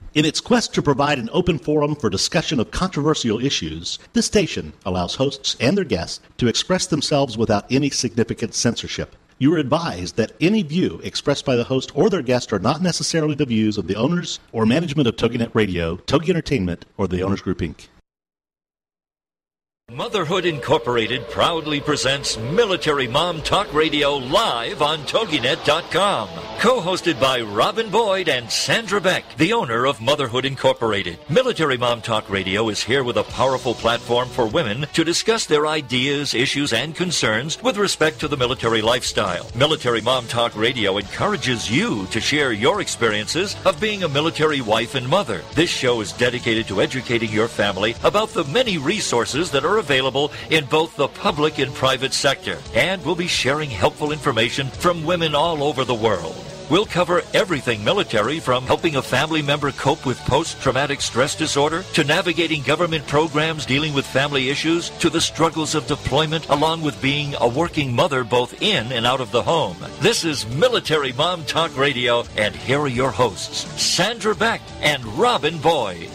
In its quest to provide an open forum for discussion of controversial issues, this station allows hosts and their guests to express themselves without any significant censorship. You are advised that any view expressed by the host or their guest are not necessarily the views of the owners or management of TogiNet Radio, Togi Entertainment, or the Owners Group, Inc. Motherhood Incorporated proudly presents Military Mom Talk Radio live on TogiNet.com. Co-hosted by Robin Boyd and Sandra Beck, the owner of Motherhood Incorporated. Military Mom Talk Radio is here with a powerful platform for women to discuss their ideas, issues, and concerns with respect to the military lifestyle. Military Mom Talk Radio encourages you to share your experiences of being a military wife and mother. This show is dedicated to educating your family about the many resources that are available in both the public and private sector, and we'll be sharing helpful information from women all over the world. We'll cover everything military, from helping a family member cope with post-traumatic stress disorder, to navigating government programs dealing with family issues, to the struggles of deployment, along with being a working mother both in and out of the home. This is Military Mom Talk Radio, and here are your hosts, Sandra Beck and Robin Boyd.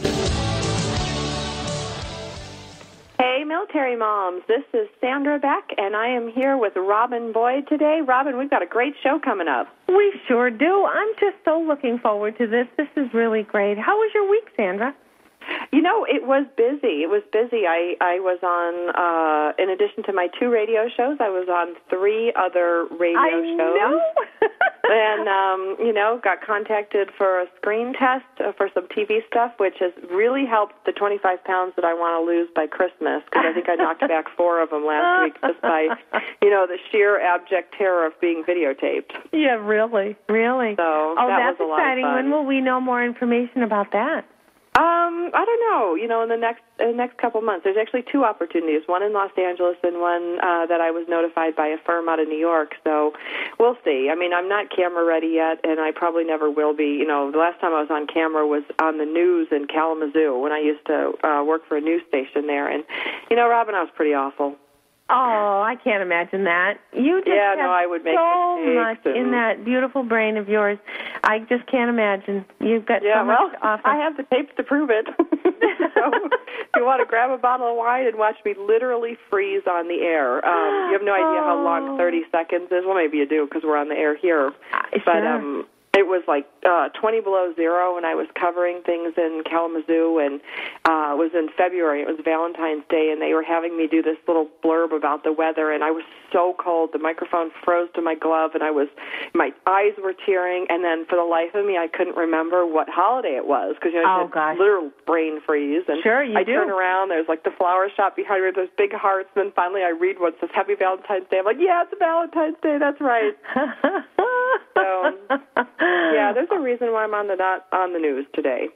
Hey, military moms, this is Sandra Beck, and I am here with Robin Boyd today. Robin, we've got a great show coming up. We sure do. I'm just so looking forward to this. This is really great. How was your week, Sandra? You know, it was busy. I was on, in addition to my 2 radio shows, I was on 3 other radio shows. Know. And, got contacted for a screen test for some TV stuff, which has really helped the 25 pounds that I want to lose by Christmas, because I think I knocked back 4 of them last week just by, the sheer abject terror of being videotaped. Yeah, really. So that's was a lot exciting. of fun. When will we know more information about that? I don't know. In the next couple months. There's actually 2 opportunities, one in Los Angeles and one that I was notified by a firm out of New York. So we'll see. I mean, I'm not camera ready yet, and I probably never will be. The last time I was on camera was on the news in Kalamazoo when I used to work for a news station there. And, Robin, I was pretty awful. Oh, I can't imagine that. You just have I would make so mistakes much in that beautiful brain of yours. I just can't imagine. You've got so much to offer. I have the tapes to prove it. So if you want to grab a bottle of wine and watch me literally freeze on the air. You have no idea how long 30 seconds is. Well, maybe you do, because we're on the air here. Sure. It was like 20 below zero when I was covering things in Kalamazoo, and it was in February. It was Valentine's Day, and they were having me do this little blurb about the weather, and I was so cold. The microphone froze to my glove, and my eyes were tearing, and then for the life of me, I couldn't remember what holiday it was, because literal brain freeze. And sure, you I do. turn around, there's like the flower shop behind me, there's big hearts, and then finally I read what says Happy Valentine's Day. I'm like, yeah, it's Valentine's Day, that's right. So, yeah, there's a reason why I'm not on the news today.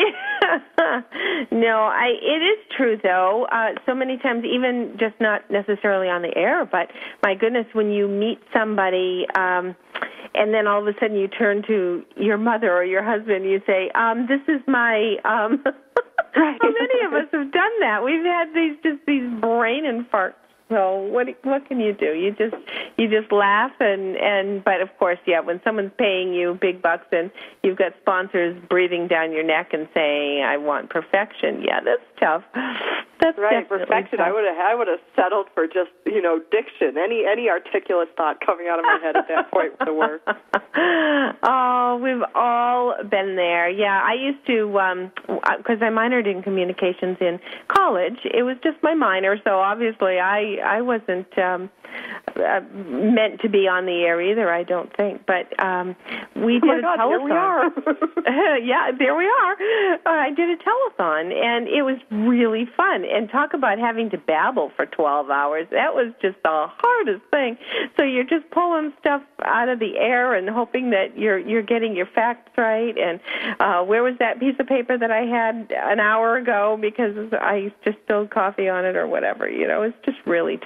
No, it is true, though. So many times, even just not necessarily on the air, but my goodness, when you meet somebody and then all of a sudden you turn to your mother or your husband and you say, this is my... Right. How many of us have done that? We've had these brain infarcts. So what can you do? You just laugh but of course, yeah, when someone's paying you big bucks and you've got sponsors breathing down your neck and saying, "I want perfection," yeah, that's tough. That's right, perfection. Tough. I would have settled for just diction. Any articulate thought coming out of my head at that point would work. Oh, we've all been there. Yeah, I used to because I minored in communications in college. It was just my minor, so obviously I wasn't meant to be on the air either, I don't think. But we did a telethon. Here we are. Yeah, there we are. I did a telethon, and it was really fun. And talk about having to babble for 12 hours. That was just the hardest thing. So you're just pulling stuff out of the air and hoping that you're getting your facts right. And where was that piece of paper that I had an hour ago because I just spilled coffee on it or whatever? It's just really tough.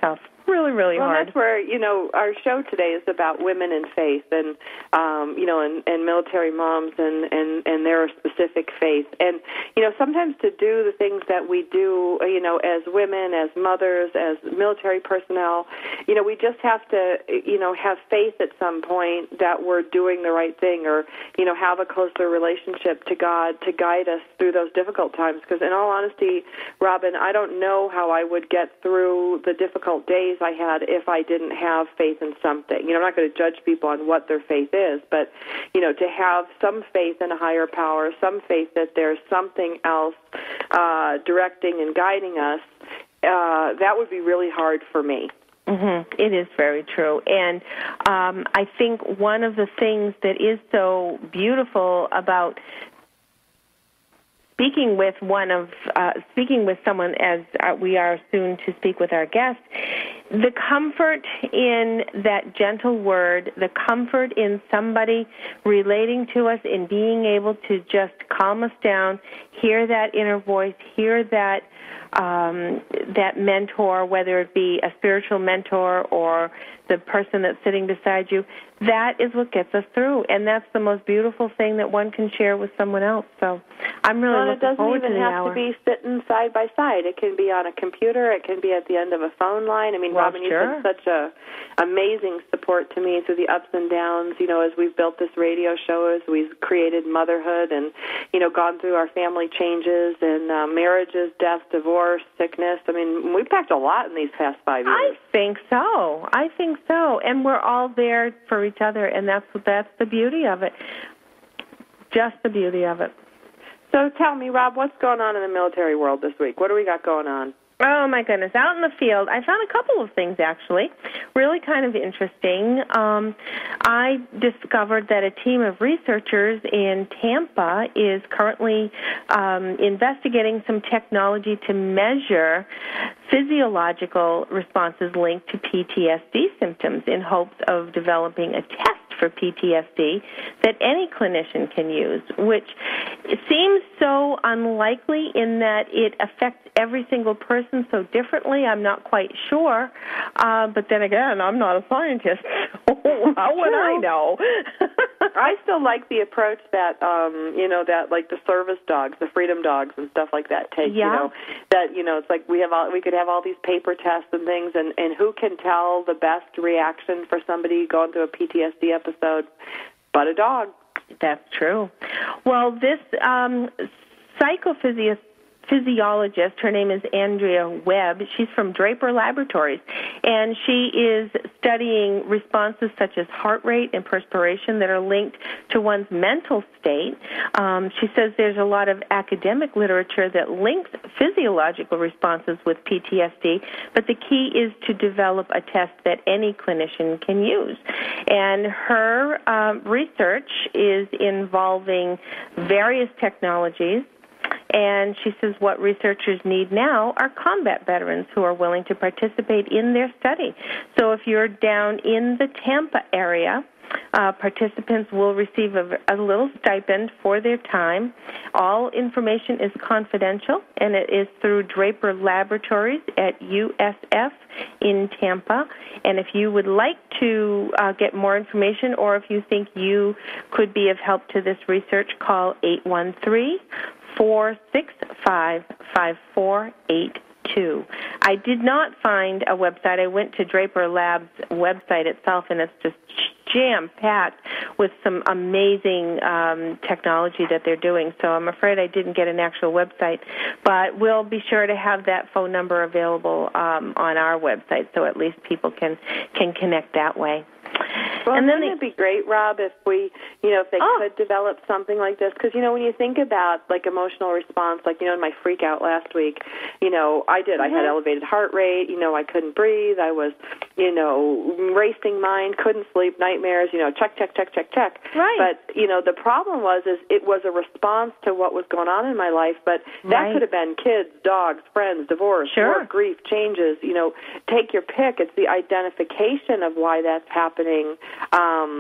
really, really hard. Well, that's where, our show today is about women in faith and, and military moms and their specific faith. And, sometimes to do the things that we do, as women, as mothers, as military personnel, we just have to, have faith at some point that we're doing the right thing or, have a closer relationship to God to guide us through those difficult times. Because in all honesty, Robin, I don't know how I would get through the difficult days I had if I didn't have faith in something. I'm not going to judge people on what their faith is, but, to have some faith in a higher power, some faith that there's something else directing and guiding us, that would be really hard for me. Mm-hmm. It is very true. And I think one of the things that is so beautiful about speaking with someone as we are soon to speak with our guest, the comfort in that gentle word, the comfort in somebody relating to us, in being able to just calm us down, hear that inner voice, hear that mentor, whether it be a spiritual mentor or the person that's sitting beside you, that is what gets us through, and that's the most beautiful thing that one can share with someone else. So I'm really looking forward to the hour. It doesn't even have to be sitting side by side. It can be on a computer. It can be at the end of a phone line. I mean, well, Robin, sure. You've been such a amazing support to me through the ups and downs, as we've built this radio show, as we've created motherhood and, gone through our family changes and marriages, death, divorce, sickness. I mean, we've packed a lot in these past 5 years. I think so. And we're all there for each other, and that's the beauty of it. Just the beauty of it. So tell me, Rob, what's going on in the military world this week? What do we got going on? Oh, my goodness. Out in the field, I found a couple of things, actually, really kind of interesting. I discovered that a team of researchers in Tampa is currently investigating some technology to measure physiological responses linked to PTSD symptoms in hopes of developing a test for PTSD that any clinician can use, which seems so unlikely in that it affects every single person so differently. I'm not quite sure. But then again, I'm not a scientist, so how would I know? I still like the approach that, that like the service dogs, the freedom dogs and stuff like that take, it's like we could have all these paper tests and things, and who can tell the best reaction for somebody going through a PTSD episode but a dog. That's true. Well, this psychophysiologist, her name is Andrea Webb. She's from Draper Laboratories, and she is studying responses such as heart rate and perspiration that are linked to one's mental state. She says there's a lot of academic literature that links physiological responses with PTSD, but the key is to develop a test that any clinician can use. And her research is involving various technologies. And she says what researchers need now are combat veterans who are willing to participate in their study. So if you're down in the Tampa area, participants will receive a little stipend for their time. All information is confidential, and it is through Draper Laboratories at USF in Tampa. And if you would like to get more information, or if you think you could be of help to this research, call 813-465-5482. I did not find a website. I went to Draper Lab's website itself, and it's just jam-packed with some amazing technology that they're doing. So I'm afraid I didn't get an actual website, but we'll be sure to have that phone number available on our website, so at least people can connect that way. Well, and then wouldn't it be great, Rob, if we, if they could develop something like this? Because, when you think about, like, emotional response, like, in my freak out last week, I did. I had elevated heart rate. I couldn't breathe. I was, racing mind, couldn't sleep, nightmares, check. Right. But, the problem was it was a response to what was going on in my life, but that could have been kids, dogs, friends, divorce, work, grief, changes, take your pick. It's the identification of why that's happening.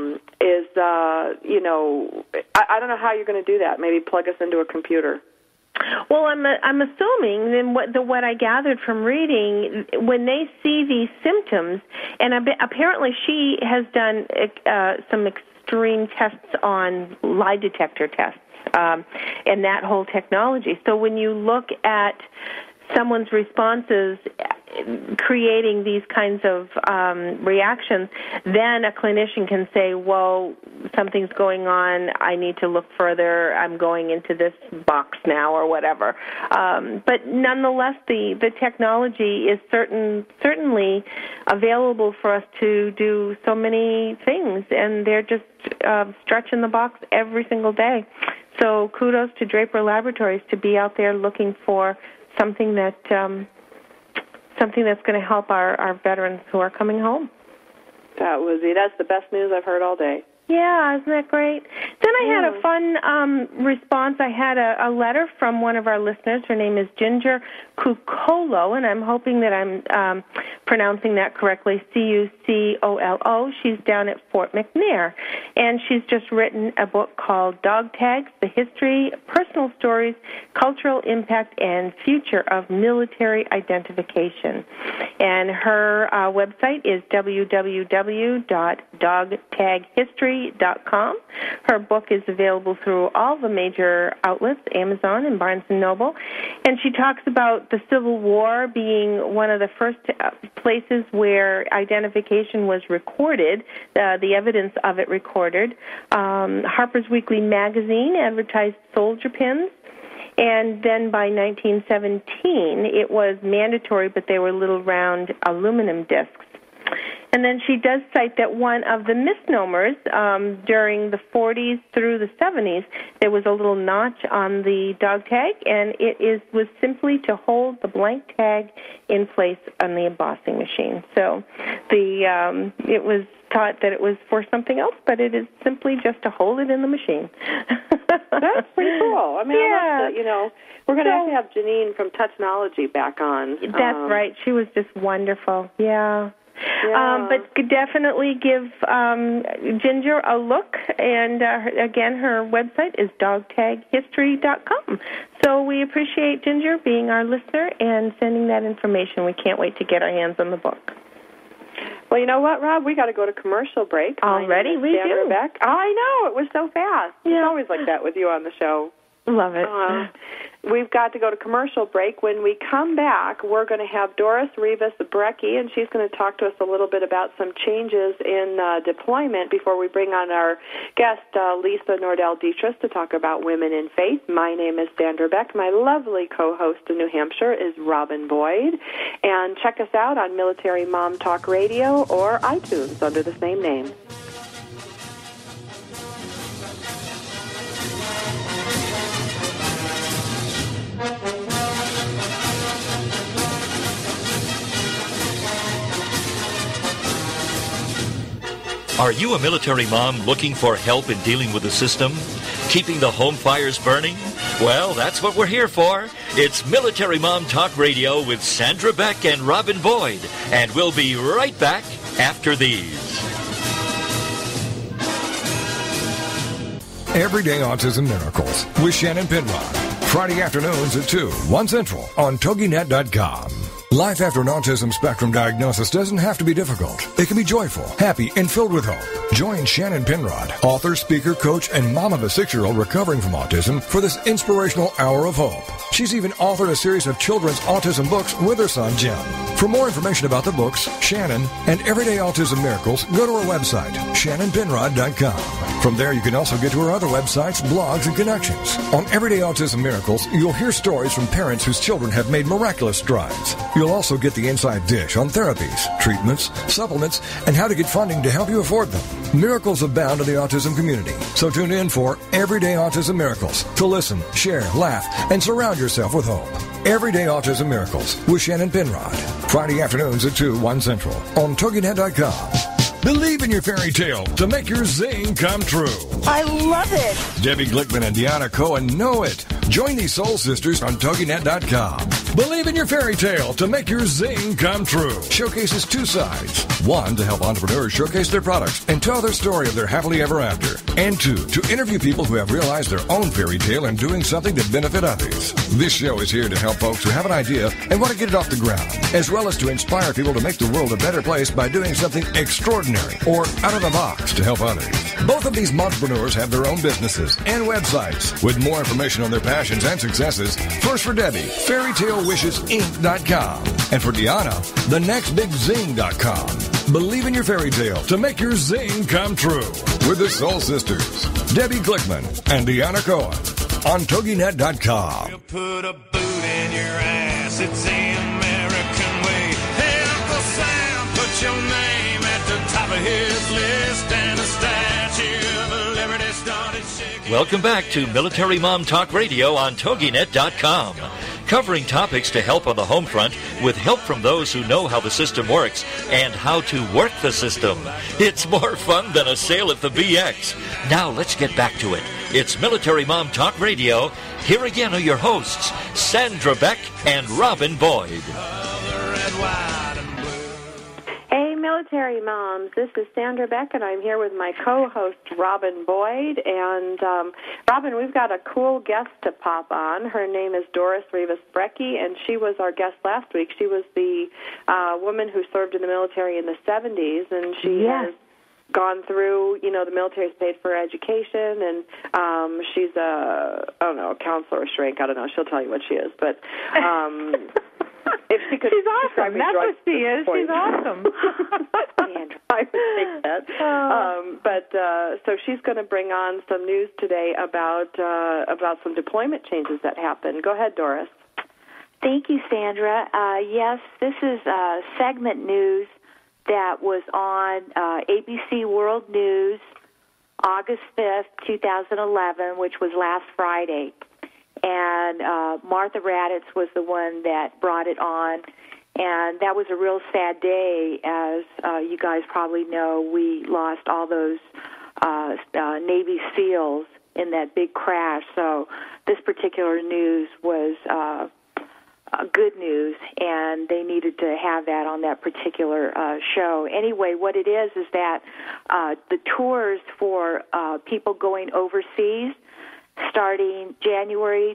I don't know how you're going to do that. Maybe plug us into a computer. Well, I'm assuming then what I gathered from reading, when they see these symptoms, and apparently she has done some extreme tests on lie detector tests and that whole technology. So when you look at someone's responses creating these kinds of reactions, then a clinician can say, well, something's going on, I need to look further, I'm going into this box now or whatever. But nonetheless, the technology is certainly available for us to do so many things, and they're just stretching the box every single day. So kudos to Draper Laboratories to be out there looking for something that's going to help our veterans who are coming home. That's the best news I've heard all day. Yeah, isn't that great? Then I had a fun response. I had a letter from one of our listeners. Her name is Ginger Cucolo, and I'm hoping that I'm pronouncing that correctly, Cucolo. She's down at Fort McNair, and she's just written a book called Dog Tags, The History, Personal Stories, Cultural Impact, and Future of Military Identification. And her website is www.dogtaghistory.com. Her book is available through all the major outlets, Amazon and Barnes & Noble. And she talks about the Civil War being one of the first places where identification was recorded, the evidence of it recorded. Harper's Weekly magazine advertised soldier pins. And then by 1917, it was mandatory, but they were little round aluminum discs. And then she does cite that one of the misnomers during the 40s through the 70s, there was a little notch on the dog tag, and it was simply to hold the blank tag in place on the embossing machine. So it was taught that it was for something else, but it is simply just to hold it in the machine. That's pretty cool. I mean, yeah. We're going to have Janine from Touchnology back on. That's right. She was just wonderful. Yeah. But definitely give Ginger a look, and again, her website is dogtaghistory.com. So we appreciate Ginger being our listener and sending that information. We can't wait to get our hands on the book. Well, you know what, Rob? We got to go to commercial break. Already? We do. Beck. I know. It was so fast. Yeah. It's always like that with you on the show. Love it. We've got to go to commercial break. When we come back, we're going to have Doris Rivas-Brecky, and she's going to talk to us a little bit about some changes in deployment before we bring on our guest, Lisa Detres, to talk about women in faith. My name is Sandra Beck. My lovely co-host in New Hampshire is Robin Boyd. And check us out on Military Mom Talk Radio or iTunes under the same name. Are you a military mom looking for help in dealing with the system? Keeping the home fires burning? Well, that's what we're here for. It's Military Mom Talk Radio with Sandra Beck and Robin Boyd. And we'll be right back after these. Everyday Autism Miracles with Shannon Penrod. Friday afternoons at 2, 1 Central on TogiNet.com. Life after an autism spectrum diagnosis doesn't have to be difficult. It can be joyful, happy, and filled with hope. Join Shannon Penrod, author, speaker, coach, and mom of a 6-year-old recovering from autism, for this inspirational hour of hope. She's even authored a series of children's autism books with her son, Jim. For more information about the books, Shannon, and Everyday Autism Miracles, go to her website, shannonpenrod.com. From there, you can also get to her other websites, blogs, and connections. On Everyday Autism Miracles, you'll hear stories from parents whose children have made miraculous strides. You'll also get the inside dish on therapies, treatments, supplements, and how to get funding to help you afford them. Miracles abound in the autism community, so tune in for Everyday Autism Miracles to listen, share, laugh, and surround yourself with hope. Everyday Autism Miracles with Shannon Penrod. Friday afternoons at 2, 1 Central on TogiNet.com. Believe in your fairy tale to make your zing come true. I love it. Debbie Glickman and Deanna Cohen know it. Join these soul sisters on TogiNet.com Believe in your fairy tale to make your zing come true. Showcases two sides. One, to help entrepreneurs showcase their products and tell their story of their happily ever after. And two, to interview people who have realized their own fairy tale and doing something to benefit others. This show is here to help folks who have an idea and want to get it off the ground, as well as to inspire people to make the world a better place by doing something extraordinary or out of the box to help others. Both of these entrepreneurs have their own businesses and websites. With more information on their passions and successes, first for Debbie, fairytalewishesinc.com, and for Deanna, thenextbigzing.com. Believe in your fairy tale to make your zing come true with the Soul Sisters, Debbie Glickman and Deanna Cohen on TogiNet.com. You put a boot in your ass, it's the American way. Hey, Uncle Sam, put your name at the top of his list, and the Statue of Liberty started shaking. Welcome back to Military Mom Talk Radio on TogiNet.com. Covering topics to help on the home front with help from those who know how the system works and how to work the system. It's more fun than a sale at the BX. Now let's get back to it. It's Military Mom Talk Radio. Here again are your hosts, Sandra Beck and Robin Boyd. Hey, Military Moms. This is Sandra Beck, and I'm here with my co-host, Robin Boyd. And, Robin, we've got a cool guest to pop on. Her name is Doris Rivas-Brecky, and she was our guest last week. She was the woman who served in the military in the 70s, and she has gone through, the military's paid for her education, and she's a counselor or shrink. I don't know. She'll tell you what she is. But if she could, she's awesome. That's what she is. She's awesome. I would think that. So she's going to bring on some news today about some deployment changes that happened. Go ahead, Doris. Thank you, Sandra. Yes, this is segment news that was on ABC World News August 5th, 2011, which was last Friday. And Martha Raddatz was the one that brought it on. And that was a real sad day. As you guys probably know, we lost all those Navy SEALs in that big crash. So this particular news was good news, and they needed to have that on that particular show. Anyway, what it is that the tours for people going overseas starting January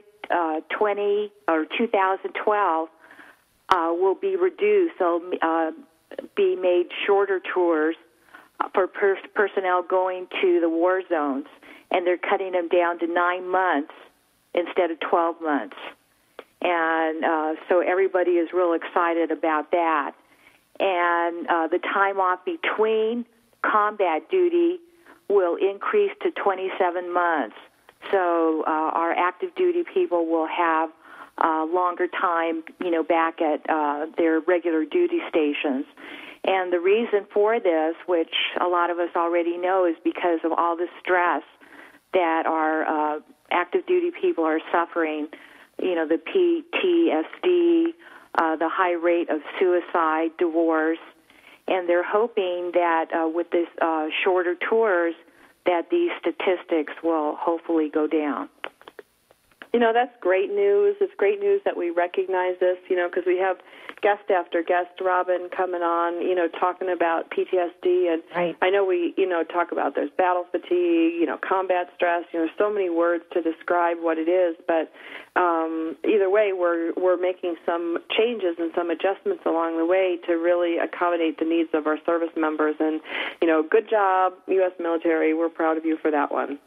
2012 will be reduced. They'll be made shorter tours for personnel going to the war zones, and they're cutting them down to 9 months instead of 12 months. And so everybody is real excited about that. And the time off between combat duty will increase to 27 months. So our active duty people will have longer time, back at their regular duty stations. And the reason for this, which a lot of us already know, is because of all the stress that our active duty people are suffering, the PTSD, the high rate of suicide, divorce, and they're hoping that with this shorter tours that these statistics will hopefully go down. That's great news. It's great news that we recognize this, because we have guest after guest, Robin, coming on, talking about PTSD. And right. I know we, talk about there's battle fatigue, combat stress. There's so many words to describe what it is. But either way, we're making some changes and some adjustments along the way to really accommodate the needs of our service members. And, good job, U.S. military. We're proud of you for that one.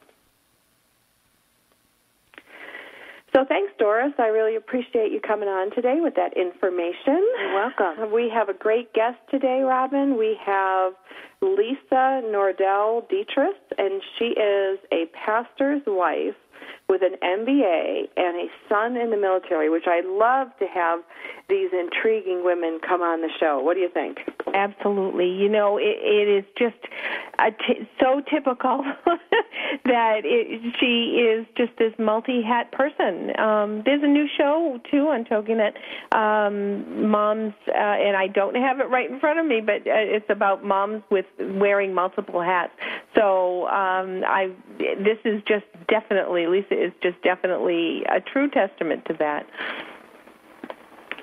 So thanks, Doris. I really appreciate you coming on today with that information. You're welcome. We have a great guest today, Robin. We have Lisa Detres, and she is a pastor's wife with an MBA and a son in the military, which I love to have these intriguing women come on the show. What do you think? Absolutely. It is just so typical that she is just this multi-hat person. There's a new show, too, on TogiNet, Moms, and I don't have it right in front of me, but it's about moms with wearing multiple hats. So Lisa is just definitely a true testament to that.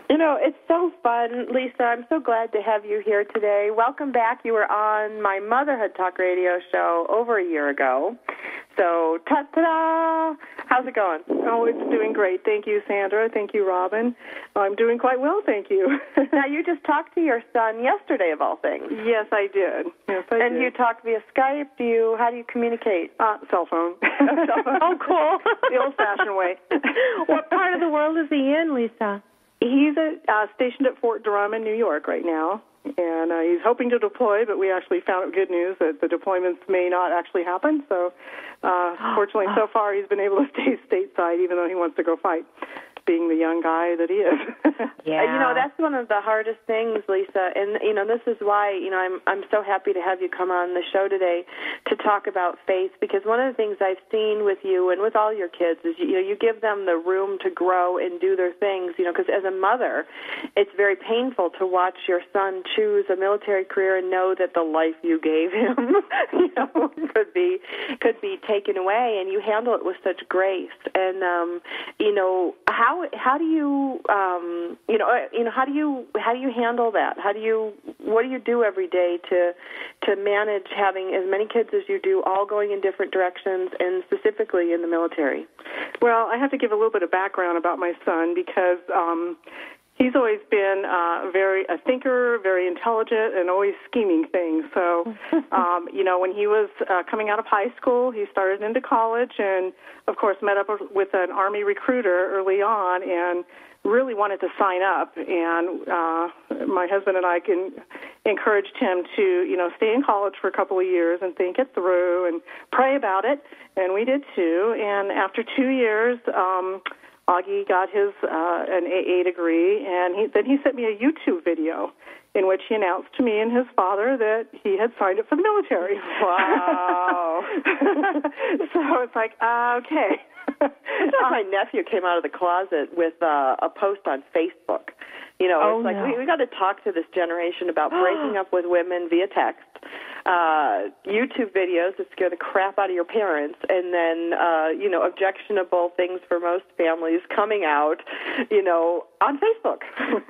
You know, it's so fun, Lisa. I'm so glad to have you here today. Welcome back. You were on my Motherhood Talk radio show over a year ago. So, ta-da! How's it going? Oh, it's doing great. Thank you, Sandra. Thank you, Robin. I'm doing quite well, thank you. Now, you just talked to your son yesterday, of all things. Yes, I did. And you talked via Skype? How do you communicate? Cell phone. Oh, cool. The old-fashioned way. What part of the world is he in, Lisa? He's stationed at Fort Drum in New York right now, and he's hoping to deploy, but we actually found out good news that the deployments may not actually happen. So, fortunately, so far he's been able to stay stateside, even though he wants to go fight, being the young guy that he is. Yeah. You know, that's one of the hardest things, Lisa, and, you know, this is why, you know, I'm so happy to have you come on the show today to talk about faith, because one of the things I've seen with you and with all your kids is, you know, you give them the room to grow and do their things, you know, because as a mother, it's very painful to watch your son choose a military career and know that the life you gave him, you know, could be taken away, and you handle it with such grace. And, you know, how do you how do you handle that? What do you do every day to manage having as many kids as you do, all going in different directions, and specifically in the military? Well, I have to give a little bit of background about my son, because he's always been a thinker, very intelligent, and always scheming things. So, you know, when he was coming out of high school, he started into college and, of course, met up with an Army recruiter early on and really wanted to sign up. And my husband and I encouraged him to, you know, stay in college for a couple of years and think it through and pray about it. And we did, too. And after 2 years, Augie got his an AA degree, and then he sent me a YouTube video in which he announced to me and his father that he had signed up for the military. Wow. So it's like, okay. My nephew came out of the closet with a post on Facebook. You know, it's like we got to talk to this generation about breaking up with women via text, YouTube videos that scare the crap out of your parents, and then, you know, objectionable things for most families coming out, you know, on Facebook.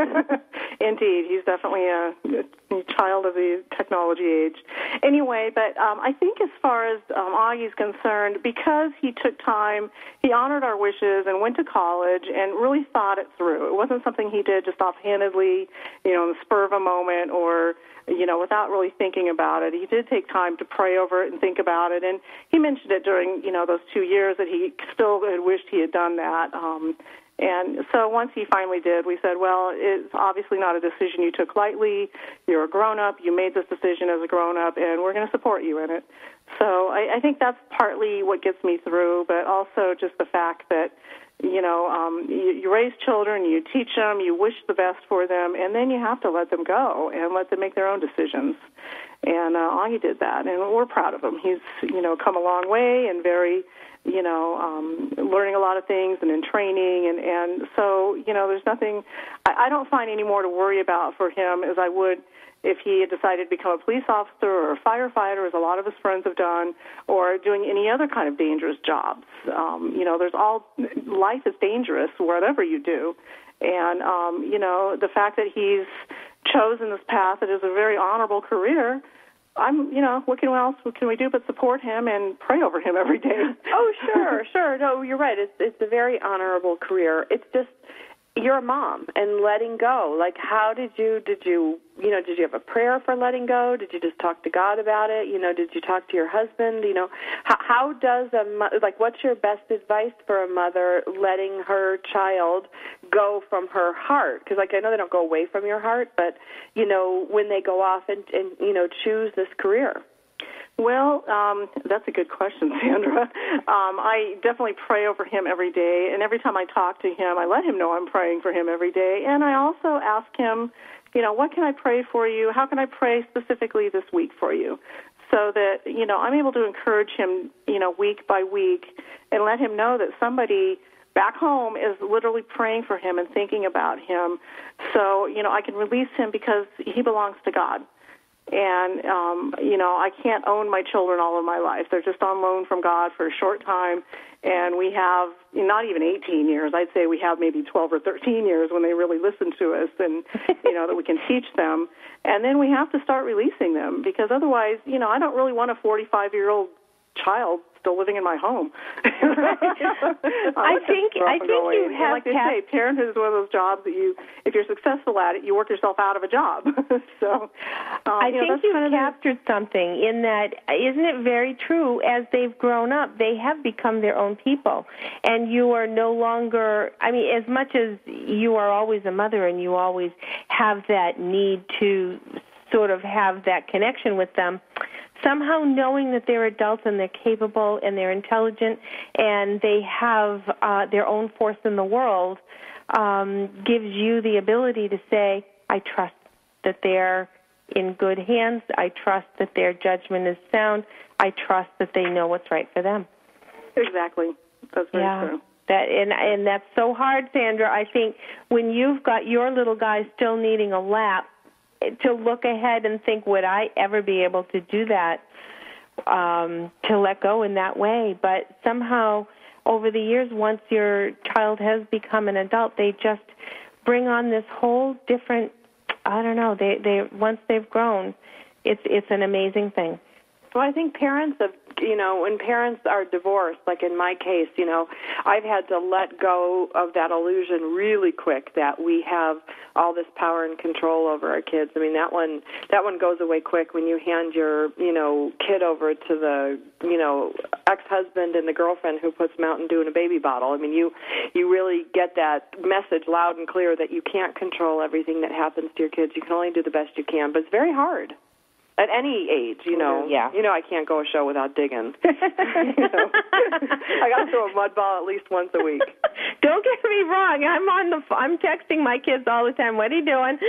Indeed. He's definitely a child of the technology age. Anyway, but I think as far as Augie's concerned, because he took time, he honored our wishes and went to college and really thought it through. It wasn't something he did just offhandedly, you know, in the spur of a moment or, you know, without really thinking about it. He did take time to pray over it and think about it. And he mentioned it during, you know, those 2 years that he still had wished he had done that. And so once he finally did, we said, well, it's obviously not a decision you took lightly. You're a grown-up. You made this decision as a grown-up, and we're going to support you in it. So I think that's partly what gets me through, but also just the fact that, you know, you raise children, you teach them, you wish the best for them, and then you have to let them go and let them make their own decisions. And Augie did that, and we're proud of him. He's, you know, come a long way and very, you know, learning a lot of things and in training. And so, you know, there's nothing, I don't find any more to worry about for him as I would if he had decided to become a police officer or a firefighter, as a lot of his friends have done, or doing any other kind of dangerous jobs. You know, life is dangerous whatever you do. And, you know, the fact that he's chosen this path that is a very honorable career, you know, what can we do but support him and pray over him every day? Oh, sure. No, you're right. It's a very honorable career. It's just, you're a mom and letting go. Like, how did you have a prayer for letting go? Did you just talk to God about it? You know, did you talk to your husband? You know, how does what's your best advice for a mother letting her child go from her heart? Because, like, I know they don't go away from your heart, but, you know, when they go off and you know, choose this career. Well, that's a good question, Sandra. I definitely pray over him every day, and every time I talk to him, I let him know I'm praying for him every day, and I also ask him, you know, what can I pray for you? How can I pray specifically this week for you? So that, you know, I'm able to encourage him, you know, week by week and let him know that somebody back home is literally praying for him and thinking about him. So, you know, I can release him because he belongs to God. And, you know, I can't own my children all of my life. They're just on loan from God for a short time. And we have not even 18 years. I'd say we have maybe 12 or 13 years when they really listen to us and, that we can teach them. And then we have to start releasing them because otherwise, I don't really want a 45-year-old child still living in my home. I think you have, like they say, parenthood is one of those jobs that if you're successful at it, you work yourself out of a job. So I think you've captured something in that. Isn't it very true? As they've grown up, they have become their own people, and you are no longer. I mean, as much as you are always a mother, and you always have that need to sort of have that connection with them. Somehow knowing that they're adults and they're capable and they're intelligent and they have their own force in the world gives you the ability to say, I trust that they're in good hands. I trust that their judgment is sound. I trust that they know what's right for them. Exactly. That's very true. And that's so hard, Sandra. I think when you've got your little guy still needing a lap, to look ahead and think, would I ever be able to do that, to let go in that way? But somehow, over the years, once your child has become an adult, they just bring on this whole different, I don't know, they once they've grown, it's an amazing thing. Well, I think parents have, when parents are divorced, like in my case, I've had to let go of that illusion really quick that we have all this power and control over our kids. I mean, that one goes away quick when you hand your, kid over to the, ex-husband and the girlfriend who puts Mountain Dew in a baby bottle. I mean, you really get that message loud and clear that you can't control everything that happens to your kids. You can only do the best you can, but it's very hard. At any age, Yeah. I can't go a show without digging. I got to throw a mud ball at least once a week. Don't get me wrong. I'm texting my kids all the time. What are you doing?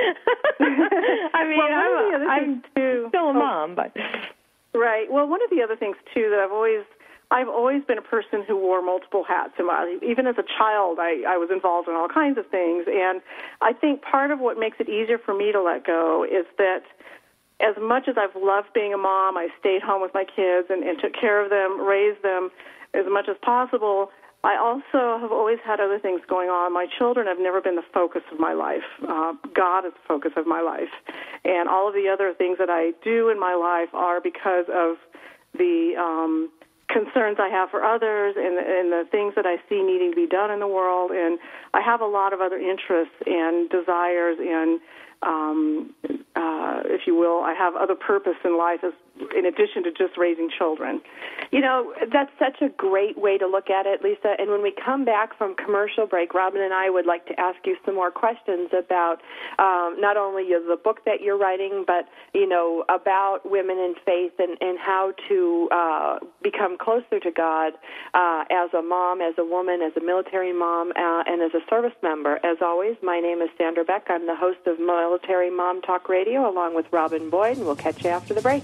I mean, I'm still a mom, but right. Well, one of the other things too that I've always been a person who wore multiple hats. Even as a child, I was involved in all kinds of things, and I think part of what makes it easier for me to let go is that. As much as I've loved being a mom, I stayed home with my kids and took care of them, raised them as much as possible. I also have always had other things going on. My children have never been the focus of my life. God is the focus of my life. And all of the other things that I do in my life are because of the concerns I have for others and the things that I see needing to be done in the world. And I have a lot of other interests and desires and if you will, I have other purpose in life in addition to just raising children. That's such a great way to look at it, Lisa. And when we come back from commercial break, Robin and I would like to ask you some more questions about not only the book that you're writing, but, about women in faith and how to become closer to God as a mom, as a woman, as a military mom, and as a service member. As always, my name is Sandra Beck. I'm the host of Military Mom Talk Radio along with Robin Boyd, and we'll catch you after the break.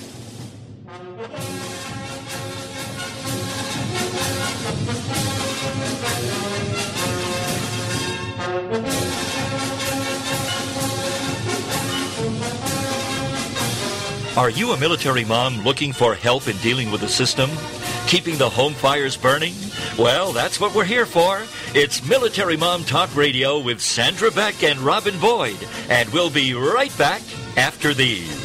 Are you a military mom looking for help in dealing with the system? Keeping the home fires burning? Well, that's what we're here for. It's Military Mom Talk Radio with Sandra Beck and Robin Boyd. And we'll be right back after these.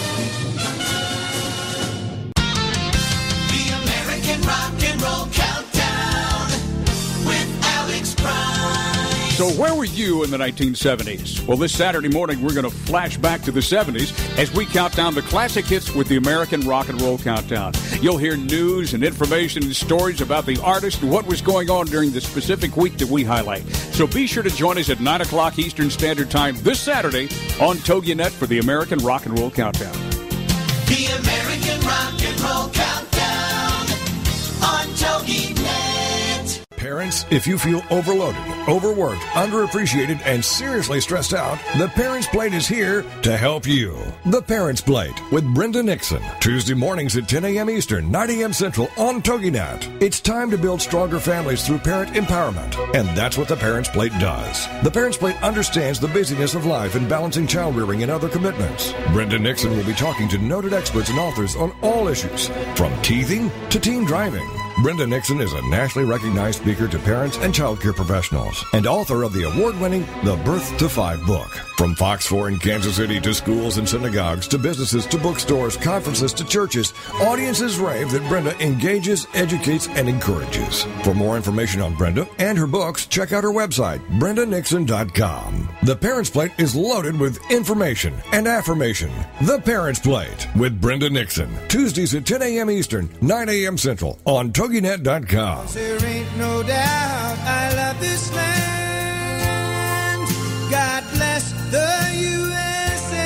The American Rock and Roll Countdown with Alex Prime. So where were you in the 1970s? Well, this Saturday morning, we're going to flash back to the 70s as we count down the classic hits with the American Rock and Roll Countdown. You'll hear news and information and stories about the artist and what was going on during the specific week that we highlight. So be sure to join us at 9 o'clock Eastern Standard Time this Saturday on TogiNet for the American Rock and Roll Countdown. The American Rock and Roll Countdown on TogiNet. Parents, if you feel overloaded, overworked, underappreciated, and seriously stressed out, The Parents Plate is here to help you. The Parents Plate with Brenda Nixon. Tuesday mornings at 10 a.m. Eastern, 9 a.m. Central on TogiNet. It's time to build stronger families through parent empowerment. And that's what The Parents Plate does. The Parents Plate understands the busyness of life and balancing child rearing and other commitments. Brenda Nixon will be talking to noted experts and authors on all issues, from teething to teen driving. Brenda Nixon is a nationally recognized speaker to parents and child care professionals and author of the award-winning The Birth to 5 book. From Fox 4 in Kansas City to schools and synagogues to businesses to bookstores, conferences to churches, audiences rave that Brenda engages, educates, and encourages. For more information on Brenda and her books, check out her website, brendanixon.com. The Parents Plate is loaded with information and affirmation. The Parents Plate with Brenda Nixon. Tuesdays at 10 a.m. Eastern, 9 a.m. Central on TogiNet.com. There ain't no doubt I love this land. God bless the USA.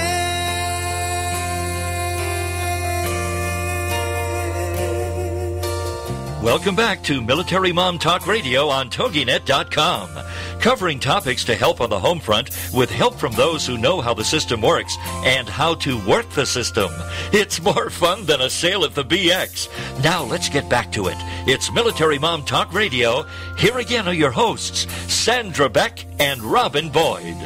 Welcome back to Military Mom Talk Radio on TogiNet.com. Covering topics to help on the home front with help from those who know how the system works and how to work the system. It's more fun than a sale at the BX. Now let's get back to it. It's Military Mom Talk Radio. Here again are your hosts, Sandra Beck and Robin Boyd.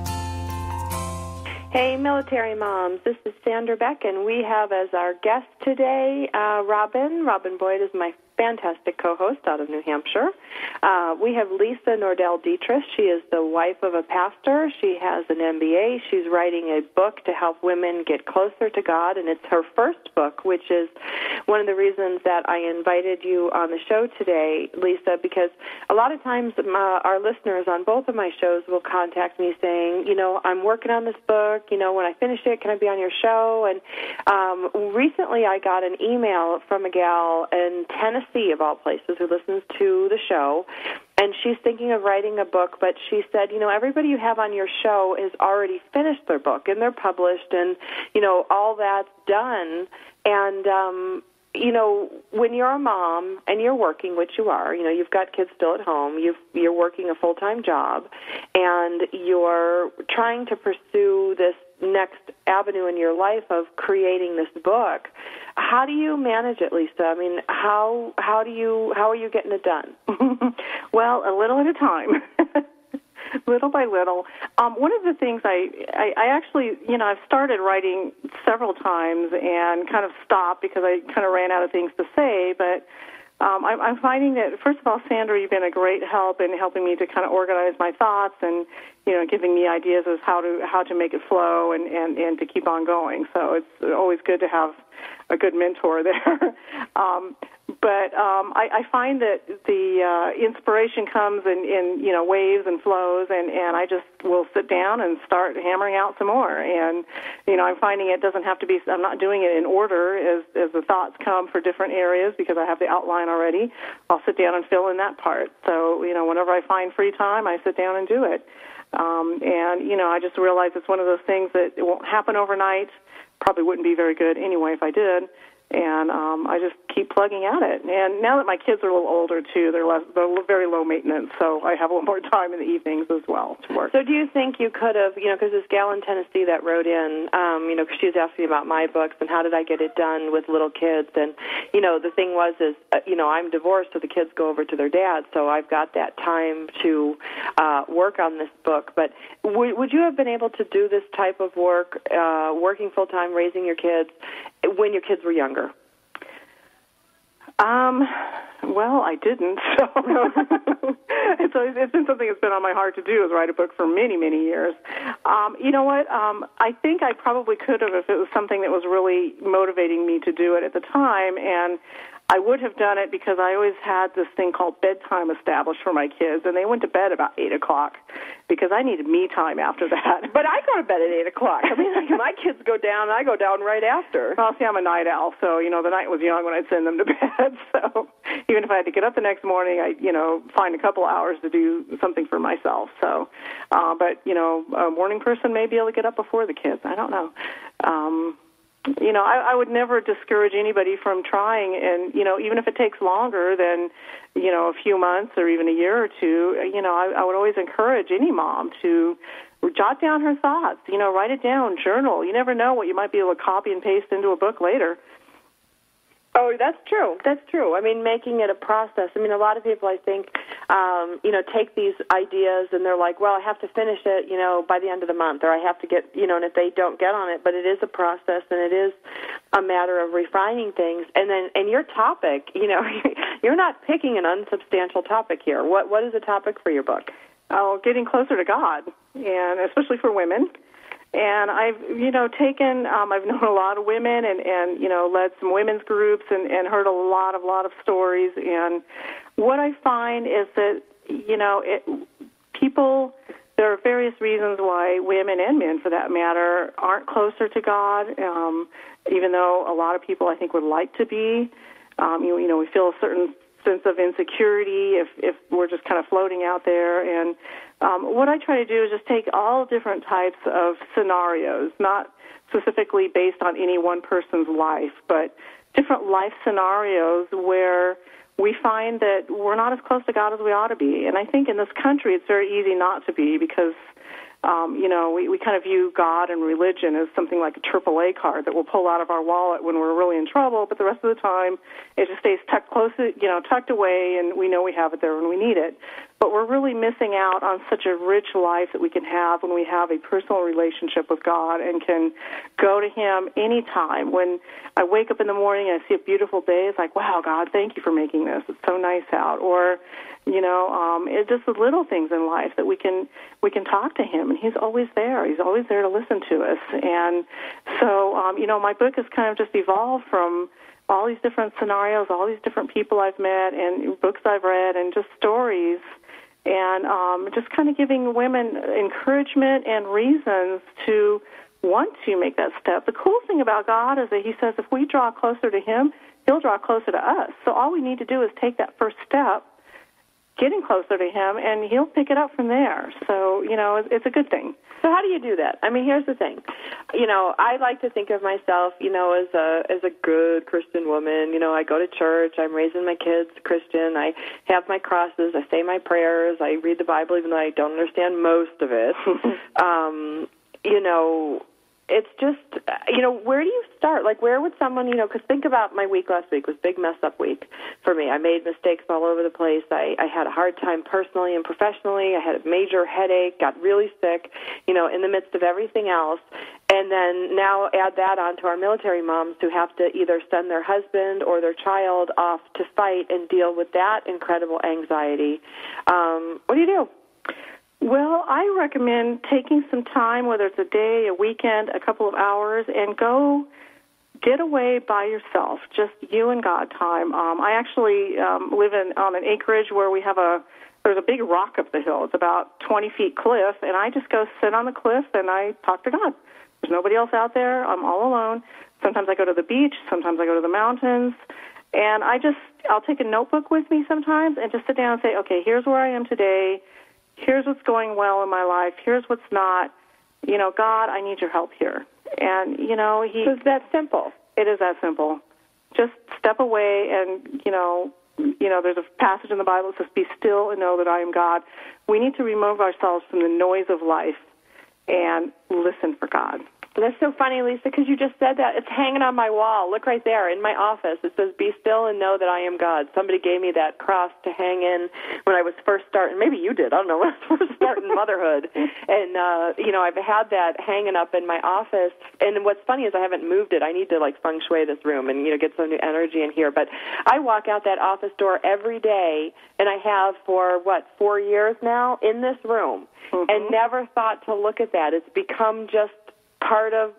Hey, military moms, this is Sandra Beck, and we have as our guest today Robin. Robin Boyd is my fantastic co-host out of New Hampshire. We have Lisa Detres. She is the wife of a pastor. She has an MBA. She's writing a book to help women get closer to God, and it's her first book, which is one of the reasons that I invited you on the show today, Lisa, because a lot of times our listeners on both of my shows will contact me saying, you know, I'm working on this book. You know, when I finish it, can I be on your show? And recently I got an email from a gal in Tennessee, of all places, who listens to the show, and she's thinking of writing a book, but she said, you know, everybody you have on your show has already finished their book, and they're published, and, you know, all that's done, and, you know, when you're a mom and you're working, which you are, you know, you've got kids still at home, you're working a full-time job, and you're trying to pursue this next avenue in your life of creating this book. How do you manage it, Lisa? I mean, how are you getting it done? Well, a little at a time. Little by little. One of the things I actually, you know, I've started writing several times and kind of stopped because I kind of ran out of things to say, but I'm finding that, first of all, Sandra, you've been a great help in helping me to kind of organize my thoughts and, you know, giving me ideas as how to make it flow and to keep on going. So it's always good to have a good mentor there. But I find that the inspiration comes in you know, waves and flows, and I just will sit down and start hammering out some more. And, you know, I'm finding it doesn't have to be, I'm not doing it in order as the thoughts come for different areas because I have the outline already. I'll sit down and fill in that part. So, you know, whenever I find free time, I sit down and do it. And, you know, I just realized it's one of those things that it won't happen overnight. Probably wouldn't be very good anyway if I did. And I just keep plugging at it. And now that my kids are a little older, too, they're very low maintenance, so I have a little more time in the evenings as well to work. So do you think you could have, you know, because this gal in Tennessee that wrote in, you know, because she was asking about my books and how did I get it done with little kids. And, you know, the thing was is, you know, I'm divorced, so the kids go over to their dad, so I've got that time to work on this book. But would you have been able to do this type of work, working full-time, raising your kids, when your kids were younger? Well, I didn't. So it's been something that's been on my heart to do, is write a book for many, many years. You know what? I think I probably could have if it was something that was really motivating me to do it at the time, and I would have done it because I always had this thing called bedtime established for my kids, and they went to bed about 8 o'clock because I needed me time after that. But I go to bed at 8 o'clock. I mean, like, my kids go down, and I go down right after. Well, see, I'm a night owl, so, you know, the night was young when I'd send them to bed. So even if I had to get up the next morning, I'd, you know, find a couple hours to do something for myself. So, but, you know, a morning person may be able to get up before the kids. I don't know. You know, I would never discourage anybody from trying, and, you know, even if it takes longer than, you know, a few months or even a year or two, you know, I would always encourage any mom to jot down her thoughts, you know, write it down, journal. You never know what you might be able to copy and paste into a book later. Oh, that's true. That's true. I mean, making it a process. I mean, a lot of people, I think, you know, take these ideas and they're like, well, I have to finish it, you know, by the end of the month, or I have to get, you know, and if they don't get on it, but it is a process and it is a matter of refining things. And your topic, you're not picking an unsubstantial topic here. What is the topic for your book? Oh, getting closer to God, and especially for women. And I've, taken, I've known a lot of women and led some women's groups and heard a lot of stories. And what I find is that, people, there are various reasons why women and men, for that matter, aren't closer to God, even though a lot of people, I think, would like to be. We feel a certain sense of insecurity if we're just kind of floating out there. And what I try to do is just take all different types of scenarios, not specifically based on any one person's life, but different life scenarios where we find that we're not as close to God as we ought to be. And I think in this country it's very easy not to be because, we kind of view God and religion as something like a AAA card that we'll pull out of our wallet when we're really in trouble, but the rest of the time it just stays tucked away, and we know we have it there when we need it. But we're really missing out on such a rich life that we can have when we have a personal relationship with God and can go to Him anytime. When I wake up in the morning and I see a beautiful day, it's like, wow, God, thank you for making this. It's so nice out. Or, it's just the little things in life that we can talk to Him, and He's always there. He's always there to listen to us. And so, my book has kind of just evolved from all these different scenarios, all these different people I've met, and books I've read, and just stories, and just kind of giving women encouragement and reasons to want to make that step. The cool thing about God is that He says if we draw closer to Him, He'll draw closer to us. So all we need to do is take that first step, getting closer to Him, and He'll pick it up from there. So, it's a good thing. So how do you do that? I mean, here's the thing. I like to think of myself, as a good Christian woman. I go to church. I'm raising my kids Christian. I have my crosses. I say my prayers. I read the Bible, even though I don't understand most of it. It's just, where do you start? Like, where would someone, because think about my week last week. It was a big mess-up week for me. I made mistakes all over the place. I had a hard time personally and professionally. I had a major headache, got really sick, in the midst of everything else. And then now add that on to our military moms who have to either send their husband or their child off to fight and deal with that incredible anxiety. What do you do? Well, I recommend taking some time, whether it's a day, a weekend, a couple of hours, and go get away by yourself, just you and God time. I actually live on an acreage where there's a big rock up the hill. It's about 20 feet cliff, and I just go sit on the cliff and I talk to God. There's nobody else out there. I'm all alone. Sometimes I go to the beach. Sometimes I go to the mountains. And I'll take a notebook with me sometimes and just sit down and say, okay, here's where I am today. Here's what's going well in my life. Here's what's not. God, I need your help here. And, So it's that simple. It is that simple. Just step away and, there's a passage in the Bible that says, be still and know that I am God. We need to remove ourselves from the noise of life and listen for God. That's so funny, Lisa, because you just said that. It's hanging on my wall. Look right there in my office. It says, be still and know that I am God. Somebody gave me that cross to hang in when I was first starting. Maybe you did. I don't know. When I was first starting motherhood. And, I've had that hanging up in my office. And what's funny is I haven't moved it. I need to, feng shui this room and, get some new energy in here. But I walk out that office door every day, and I have for, 4 years now in this room, and never thought to look at that. It's become just part of,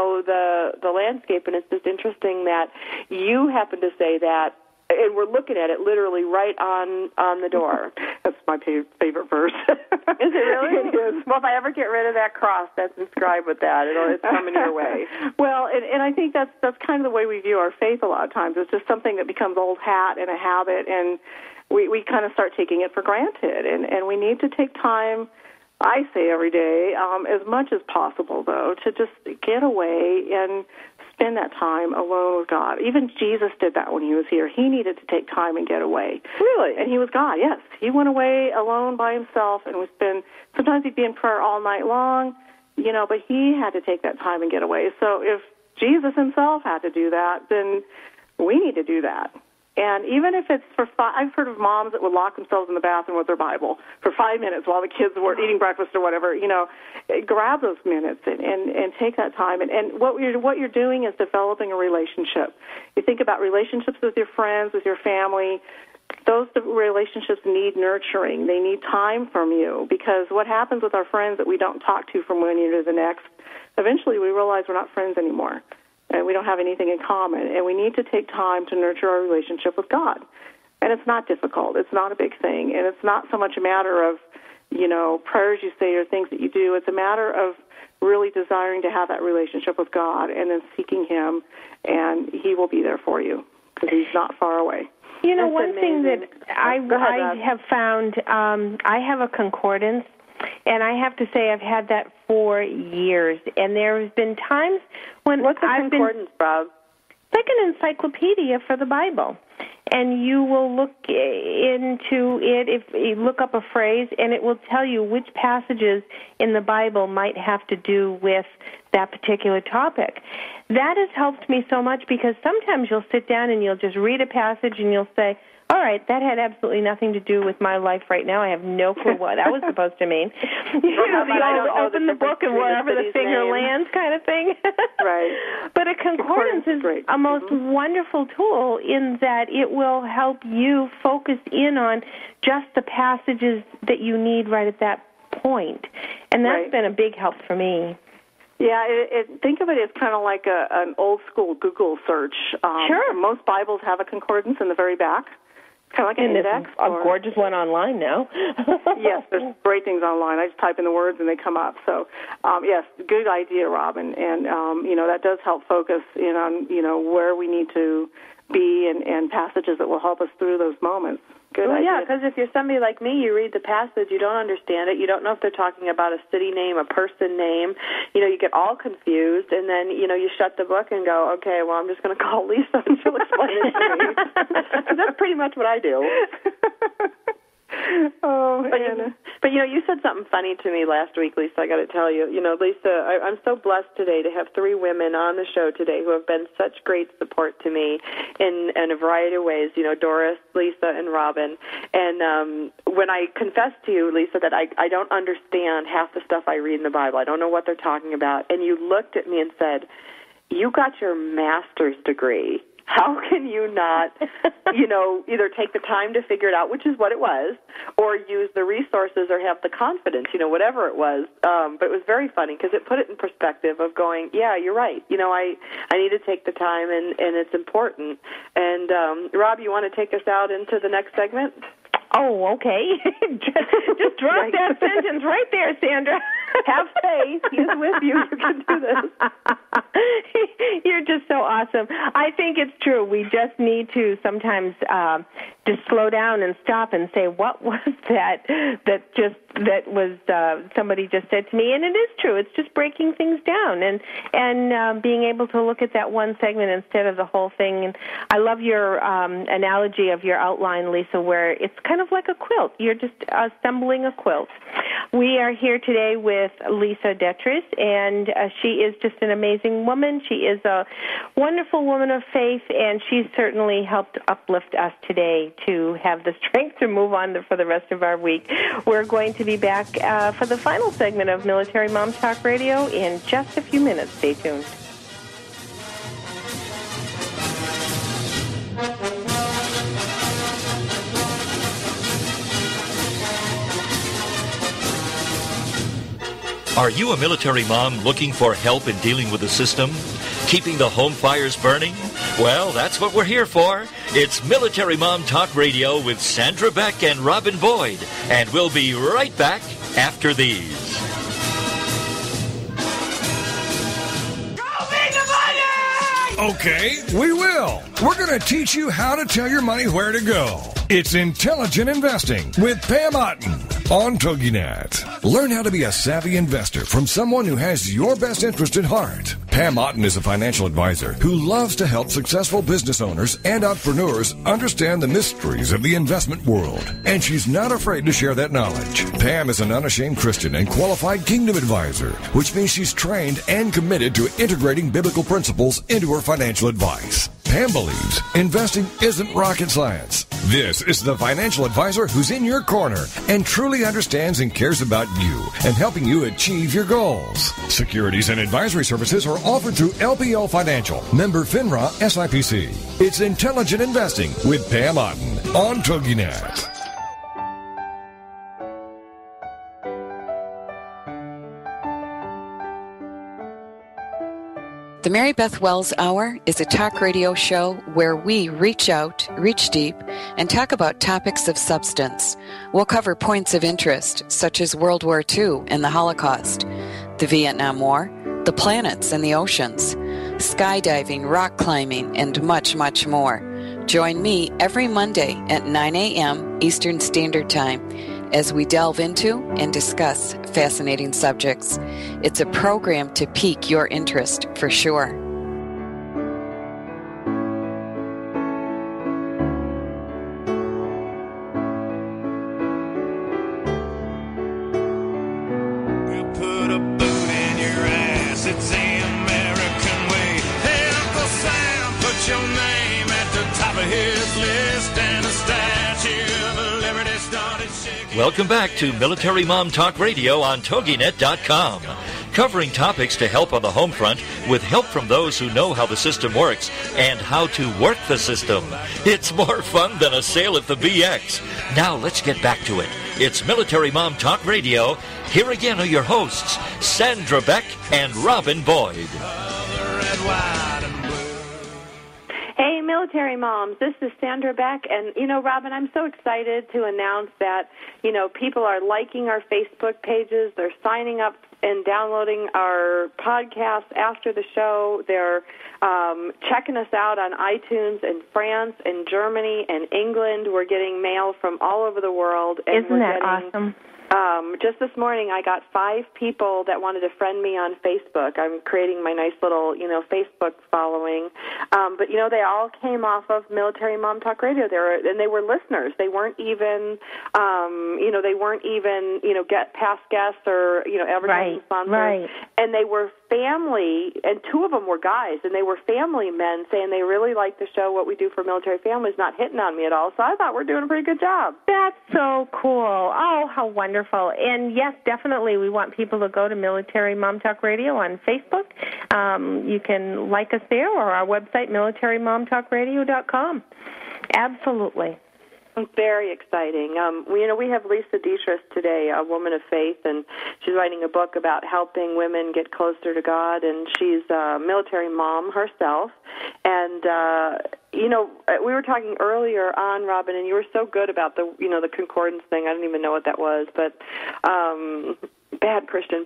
the landscape, and it's just interesting that you happen to say that, and we're looking at it literally right on the door. That's my favorite verse. Is it really? It is. Well, if I ever get rid of that cross, that's inscribed with that. It's coming your way. Well, and I think that's kind of the way we view our faith a lot of times. It's just something that becomes old hat and a habit, and we kind of start taking it for granted, and we need to take time, I say every day, as much as possible, though, to just get away and spend that time alone with God. Even Jesus did that when He was here. He needed to take time and get away. Really? And He was God, yes. He went away alone by Himself and sometimes He'd be in prayer all night long, but He had to take that time and get away. So if Jesus Himself had to do that, then we need to do that. And even if it's I've heard of moms that would lock themselves in the bathroom with their Bible for 5 minutes while the kids were eating breakfast or whatever. Grab those minutes and take that time. And what you're doing is developing a relationship. You think about relationships with your friends, with your family. Those relationships need nurturing. They need time from you, because what happens with our friends that we don't talk to from one year to the next, eventually we realize we're not friends anymore, and we don't have anything in common. And we need to take time to nurture our relationship with God. And it's not difficult. It's not a big thing. And it's not so much a matter of, prayers you say or things that you do. It's a matter of really desiring to have that relationship with God and then seeking Him, and He will be there for you because He's not far away. One thing that I have found, I have a concordance, and I have to say I've had that for years. And there have been times when What's a concordance, Bob? It's like an encyclopedia for the Bible. And you will look into it, if you look up a phrase, and it will tell you which passages in the Bible might have to do with that particular topic. That has helped me so much, because sometimes you'll sit down and you'll just read a passage and you'll say, all right, that had absolutely nothing to do with my life right now. I have no clue what that was supposed to mean. Open the book and wherever the finger lands kind of thing. Right. But a concordance is a most wonderful tool in that it will help you focus in on just the passages that you need right at that point. And that's been a big help for me. Yeah, think of it as kind of like an old-school Google search. Sure. Most Bibles have a concordance in the very back. Kind of like an index. A gorgeous one online now. Yes, there's great things online. I just type in the words and they come up. So, yes, good idea, Robin. And that does help focus in on, where we need to be and passages that will help us through those moments. Good idea. Yeah, because if you're somebody like me, you read the passage, you don't understand it, you don't know if they're talking about a city name, a person name, you get all confused, and then, you shut the book and go, okay, well, I'm just going to call Lisa and she'll explain it to me. Because that's pretty much what I do. But you said something funny to me last week, Lisa. I got to tell you, Lisa, I'm so blessed today to have 3 women on the show today who have been such great support to me in a variety of ways. Doris, Lisa, and Robin. And when I confessed to you, Lisa, that I don't understand half the stuff I read in the Bible, I don't know what they're talking about, and you looked at me and said, "You got your master's degree. How can you not, either take the time to figure it out, which is what it was, or use the resources or have the confidence, whatever it was." But it was very funny because it put it in perspective of going, yeah, you're right. I need to take the time, and it's important. And, Rob, you want to take us out into the next segment? Oh, okay. just drop that sentence right there, Sandra. Have faith. He's with you. You can do this. You're just so awesome. I think it's true. We just need to sometimes just slow down and stop and say, what was that somebody just said to me? And it is true. It's just breaking things down and being able to look at that one segment instead of the whole thing. And I love your analogy of your outline, Lisa, where it's kind of like a quilt. You're just assembling a quilt. We are here today with Lisa Detres, and she is just an amazing woman. She is a wonderful woman of faith, and she's certainly helped uplift us today to have the strength to move on for the rest of our week. We're going to be back for the final segment of Military Mom Talk Radio in just a few minutes. Stay tuned. Are you a military mom looking for help in dealing with the system? Keeping the home fires burning? Well, that's what we're here for. It's Military Mom Talk Radio with Sandra Beck and Robin Boyd. And we'll be right back after these. Okay, we will. We're going to teach you how to tell your money where to go. It's Intelligent Investing with Pam Otten on TogiNet. Learn how to be a savvy investor from someone who has your best interest at heart. Pam Otten is a financial advisor who loves to help successful business owners and entrepreneurs understand the mysteries of the investment world. And she's not afraid to share that knowledge. Pam is an unashamed Christian and qualified kingdom advisor, which means she's trained and committed to integrating biblical principles into her financial advice. Pam believes investing isn't rocket science. This is the financial advisor who's in your corner and truly understands and cares about you and helping you achieve your goals. Securities and advisory services are offered through LPL Financial, member FINRA SIPC. It's Intelligent Investing with Pam Otten on TogiNet. The Mary Beth Wells Hour is a talk radio show where we reach out, reach deep, and talk about topics of substance. We'll cover points of interest, such as World War II and the Holocaust, the Vietnam War, the planets and the oceans, skydiving, rock climbing, and much, much more. Join me every Monday at 9 a.m. Eastern Standard Time as we delve into and discuss fascinating subjects. It's a program to pique your interest for sure. We'll put a boot in your ass, it's the American way. Hey, Uncle Sam, put your name at the top of his list, and a statue of liberty started shaking. Welcome back to Military Mom Talk Radio on TogiNet.com. Covering topics to help on the home front with help from those who know how the system works and how to work the system. It's more fun than a sale at the BX. Now let's get back to it. It's Military Mom Talk Radio. Here again are your hosts, Sandra Beck and Robin Boyd. Red, white, and blue. Hey, military moms, this is Sandra Beck, and, Robin, I'm so excited to announce that, people are liking our Facebook pages, they're signing up and downloading our podcasts after the show, they're checking us out on iTunes in France and Germany and England. We're getting mail from all over the world. And Isn't that awesome? Just this morning, I got 5 people that wanted to friend me on Facebook. I'm creating my nice little, Facebook following. But, they all came off of Military Mom Talk Radio. They were listeners. They weren't even, get past guests or, advertising sponsors. Right. And they were family, and 2 of them were guys, and they were family men saying they really like the show, what we do for military families, not hitting on me at all. So I thought we're doing a pretty good job. That's so cool. Oh, how wonderful. And yes, definitely we want people to go to Military Mom Talk Radio on Facebook. You can like us there, or our website, militarymomtalkradio.com. Absolutely. Very exciting. We have Lisa Detres today, a woman of faith, and she's writing a book about helping women get closer to God, and she's a military mom herself. And, we were talking earlier on, Robin, and you were so good about the concordance thing. I didn't even know what that was, but bad Christian.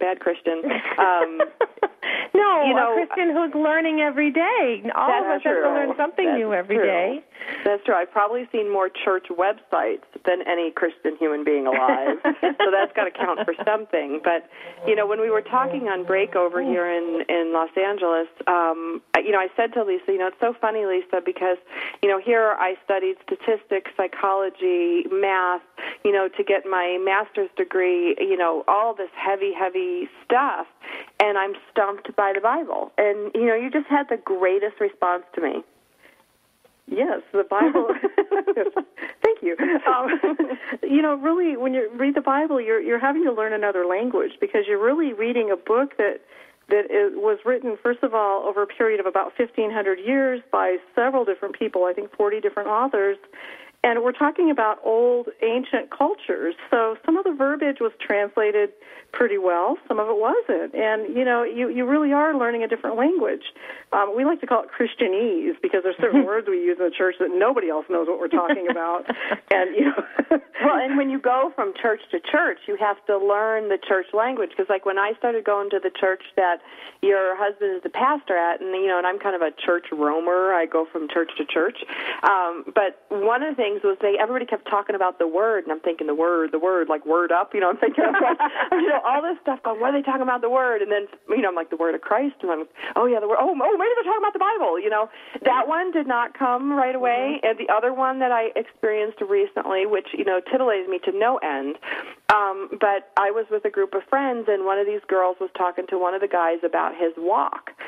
A Christian who's learning every day. All of us have to learn something new every day. That's true. I've probably seen more church websites than any Christian human being alive, so that's got to count for something. But, when we were talking on break over here in Los Angeles, I said to Lisa, it's so funny, Lisa, because, here I studied statistics, psychology, math, to get my master's degree, all this heavy stuff, and I'm stumped by the Bible. And, you just had the greatest response to me. Yes, the Bible. Thank you. Really, when you read the Bible, you're having to learn another language because you're really reading a book that was written, first of all, over a period of about 1,500 years by several different people, I think 40 different authors. And we're talking about old, ancient cultures. So some of the verbiage was translated pretty well. Some of it wasn't. And, you really are learning a different language. We like to call it Christianese because there's certain words we use in the church that nobody else knows what we're talking about. And, Well, and when you go from church to church, you have to learn the church language. Because, when I started going to the church that your husband is the pastor at, and, and I'm kind of a church roamer, I go from church to church. But one of the things was everybody kept talking about the word, and I'm thinking the word, like word up, I'm thinking all this stuff going, what are they talking about the word? And then, I'm like, the word of Christ, and I'm, the word, maybe they're talking about the Bible, That one did not come right away, and the other one that I experienced recently, which, titillated me to no end, but I was with a group of friends, and one of these girls was talking to one of the guys about his walk,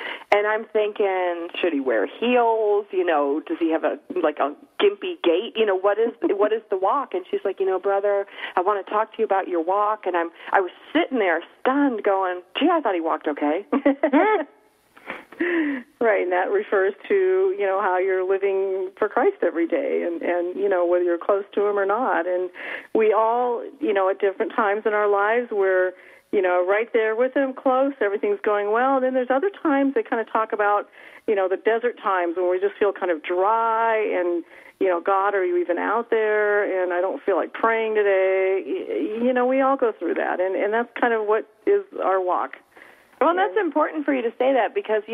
And I'm thinking, should he wear heels? Does he have a gimpy gait? What is the walk? And she's like, brother, I want to talk to you about your walk. And I was sitting there stunned going, gee, I thought he walked okay. Right, and that refers to, how you're living for Christ every day and whether you're close to him or not. And we all, at different times in our lives, we're, right there with him, close, everything's going well. And then there's other times they kind of talk about, the desert times when we just feel kind of dry and, God, are you even out there? And I don't feel like praying today. We all go through that, and that's kind of what is our walk. Well, that's important for you to say that because,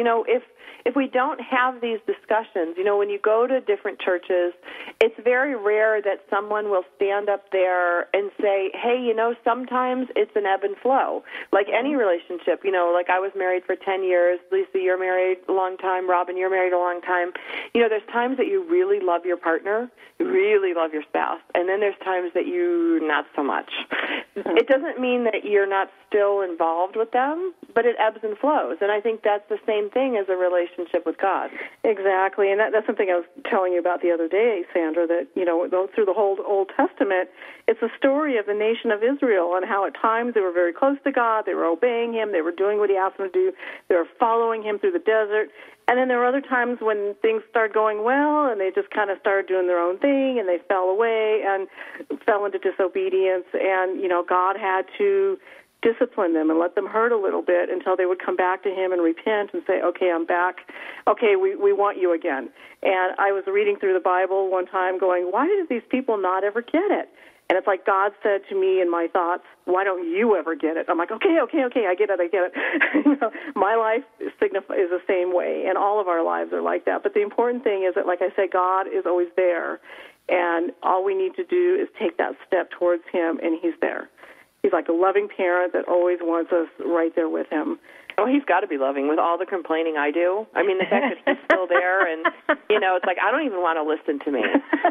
if we don't have these discussions, when you go to different churches, it's very rare that someone will stand up there and say, hey, sometimes it's an ebb and flow. Like any relationship, like I was married for 10 years. Lisa, you're married a long time. Robin, you're married a long time. There's times that you really love your partner, you really love your spouse, and then there's times that you not so much. It doesn't mean that you're not still involved with them, but it ebbs and flows. And I think that's the same thing as a relationship with God. Exactly, and that's something I was telling you about the other day, Sandra, that, through the whole Old Testament, it's a story of the nation of Israel and how at times they were very close to God, they were obeying him, they were doing what he asked them to do, they were following him through the desert. And then there were other times when things started going well and they just kind of started doing their own thing and they fell away and fell into disobedience. And, God had to discipline them and let them hurt a little bit until they would come back to him and repent and say, okay, I'm back. Okay, we want you again. And I was reading through the Bible one time going, why did these people not ever get it? And it's like God said to me in my thoughts, why don't you ever get it? I'm like, okay, I get it. My life is the same way, and all of our lives are like that. But the important thing is that, like I said, God is always there, and all we need to do is take that step towards him, and he's there. He's like a loving parent that always wants us right there with him. Oh, he's got to be loving with all the complaining I do. I mean, the fact that he's still there and, it's like I don't even want to listen to me.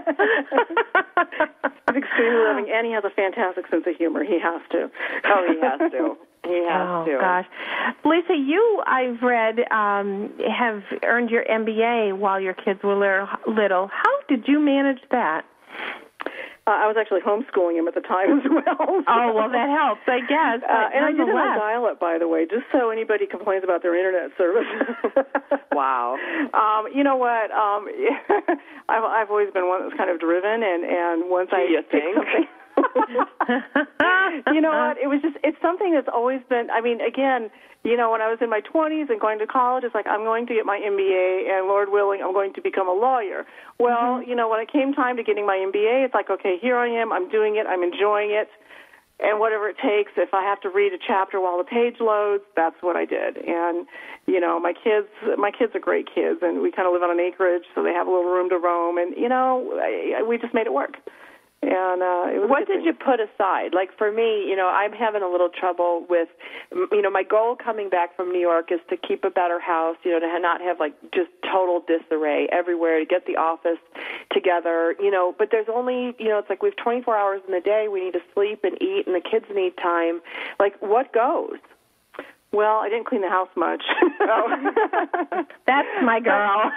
He's extremely loving, and he has a fantastic sense of humor. He has to. Oh, he has to. He has to. Oh, gosh. Lisa, you, I've read, have earned your MBA while your kids were little. How did you manage that? I was actually homeschooling him at the time as well. Oh, well, that helps, I guess. And I did it on dial-up, by the way, just so anybody complains about their Internet service. Wow. You know what? I've always been one that was kind of driven, and once I pick something... You know what? It's something that's always been, again, when I was in my 20s and going to college, it's like, I'm going to get my MBA, and Lord willing, I'm going to become a lawyer. Well, when it came time to getting my MBA, it's like, okay, here I am, I'm doing it, I'm enjoying it, and whatever it takes, if I have to read a chapter while the page loads, that's what I did. And, my kids are great kids, and we kind of live on an acreage, so they have a little room to roam, and, we just made it work. And it was what did you put aside? Like for me, I'm having a little trouble with, my goal coming back from New York is to keep a better house, to not have like just total disarray everywhere, to get the office together, but there's only, it's like we have 24 hours in the day. We need to sleep and eat, and the kids need time. Like what goes? Well, I didn't clean the house much. That's my girl.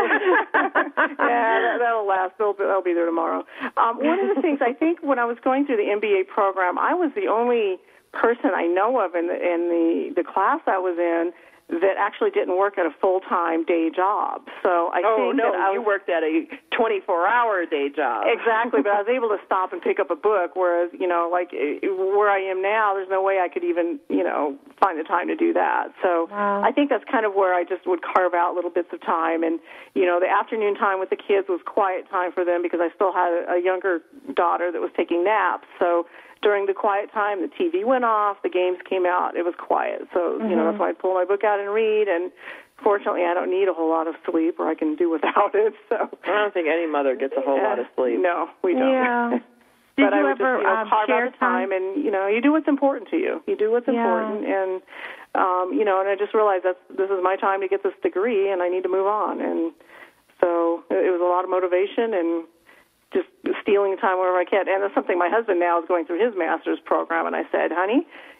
Yeah, that'll last. They'll be there tomorrow. One of the things, I think when I was going through the MBA program, I was the only person I know of in the class I was in that actually didn't work at a full-time day job. So I think that you worked at a 24-hour day job. Exactly, but I was able to stop and pick up a book, whereas, like where I am now, there's no way I could even, find the time to do that. So I think that's kind of where I just would carve out little bits of time. And, the afternoon time with the kids was quiet time for them because I still had a younger daughter that was taking naps. So during the quiet time, the TV went off, the games came out, it was quiet. So, that's why I'd pull my book out and read, and fortunately I don't need a whole lot of sleep, or I can do without it. So I don't think any mother gets a whole lot of sleep. No, we don't. Yeah. But I would just, carve out the time, and, you do what's important to you. You do what's important, and, and I just realized this is my time to get this degree, and I need to move on. And so it was a lot of motivation and just stealing time wherever I can. And that's something my husband now is going through his master's program. And I said, honey,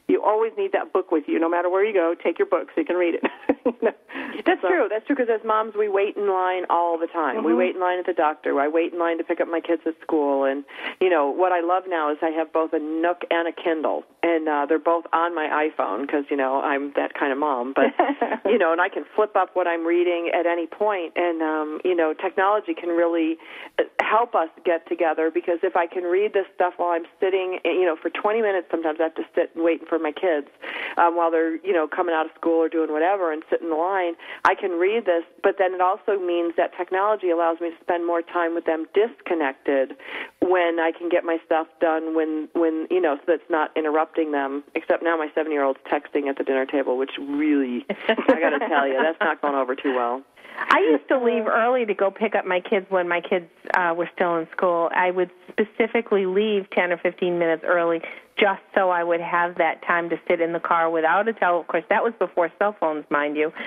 you always need that book with you. No matter where you go, take your book so you can read it. That's true. That's true, because as moms, we wait in line all the time. We wait in line at the doctor. I wait in line to pick up my kids at school. And, what I love now is I have both a Nook and a Kindle, and they're both on my iPhone because, I'm that kind of mom. But, and I can flip up what I'm reading at any point. And, technology can really help us get together, because if I can read this stuff while I'm sitting, for 20 minutes, sometimes I have to sit and wait for my kids while they're, coming out of school or doing whatever and sit in the line. I can read this, but then it also means that technology allows me to spend more time with them disconnected when I can get my stuff done when so that's not interrupting them. Except now my 7-year-old's texting at the dinner table, which really, I got to tell you, that's not going over too well. I used to leave early to go pick up my kids when my kids were still in school. I would specifically leave 10 or 15 minutes early just so I would have that time to sit in the car without a telephone. Of course, that was before cell phones, mind you.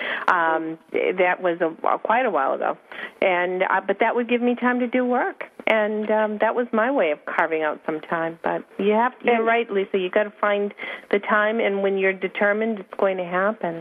That was quite a while ago. And but that would give me time to do work. And that was my way of carving out some time. But you're right, Lisa. You got to find the time, and when you're determined, it's going to happen.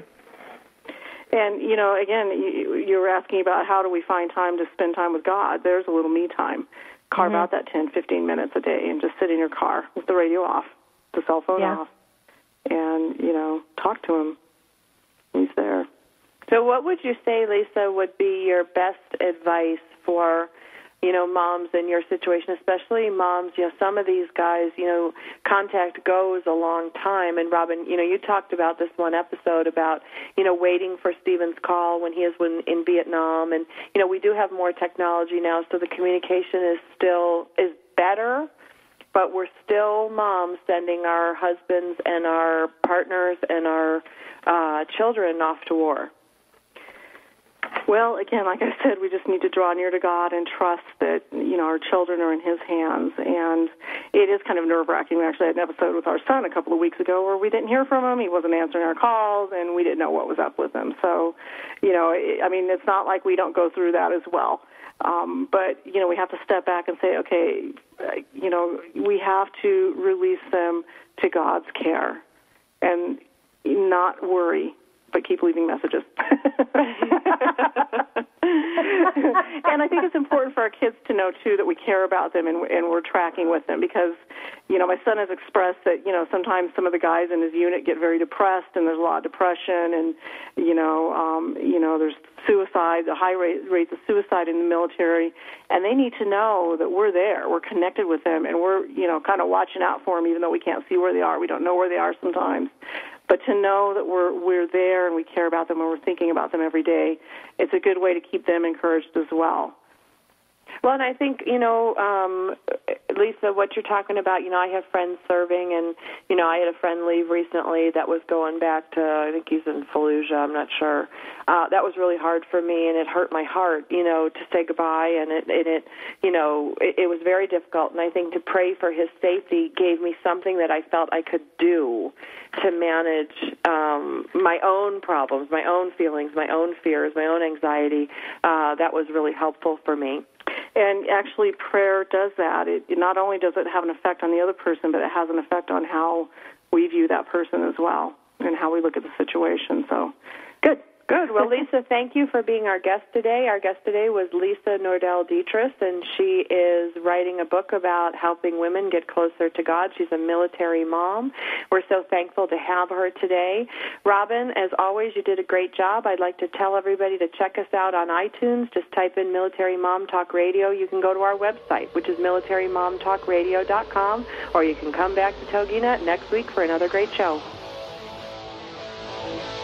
And, again, you were asking about how do we find time to spend time with God. There's a little me time. Carve out that 10, 15 minutes a day and just sit in your car with the radio off, the cell phone off, and, talk to him. He's there. So what would you say, Lisa, would be your best advice for moms in your situation, especially moms, some of these guys, contact goes a long time. And Robin, you talked about this one episode about, waiting for Stephen's call when he is in Vietnam. And, we do have more technology now, so the communication is better, but we're still moms sending our husbands and our partners and our children off to war. Well, again, like I said, we just need to draw near to God and trust that, our children are in His hands. And it is kind of nerve-wracking. We actually had an episode with our son a couple of weeks ago where we didn't hear from him. He wasn't answering our calls, and we didn't know what was up with him. So, it's not like we don't go through that as well. But, we have to step back and say, okay, we have to release them to God's care and not worry, but keep leaving messages. And I think it's important for our kids to know, too, that we care about them and we're tracking with them because, my son has expressed that, sometimes some of the guys in his unit get very depressed and there's a lot of depression and, there's suicide, the high rates of suicide in the military, and they need to know that we're there, we're connected with them, and we're, kind of watching out for them even though we can't see where they are. We don't know where they are sometimes. But to know that we're there and we care about them and we're thinking about them every day, it's a good way to keep them encouraged as well. Well, and I think, Lisa, what you're talking about, I have friends serving, and, I had a friend leave recently that was going back to, I think he's in Fallujah, I'm not sure. That was really hard for me, and it hurt my heart, to say goodbye, and it was very difficult, and I think to pray for his safety gave me something that I felt I could do to manage my own problems, my own feelings, my own fears, my own anxiety. That was really helpful for me. And actually, prayer does that. It not only does it have an effect on the other person, but it has an effect on how we view that person as well and how we look at the situation. So, good. Good. Well, Lisa, thank you for being our guest today. Our guest today was Lisa Detres, and she is writing a book about helping women get closer to God. She's a military mom. We're so thankful to have her today. Robin, as always, you did a great job. I'd like to tell everybody to check us out on iTunes. Just type in Military Mom Talk Radio. You can go to our website, which is militarymomtalkradio.com, or you can come back to TogiNet next week for another great show.